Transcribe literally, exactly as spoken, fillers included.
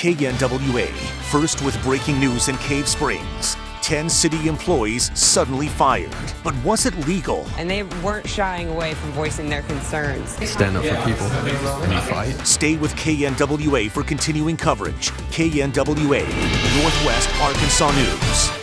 K N W A, first with breaking news in Cave Springs. Ten city employees suddenly fired. But was it legal? And they weren't shying away from voicing their concerns. Stand up for people and you fight. Stay with K N W A for continuing coverage. K N W A, Northwest Arkansas News.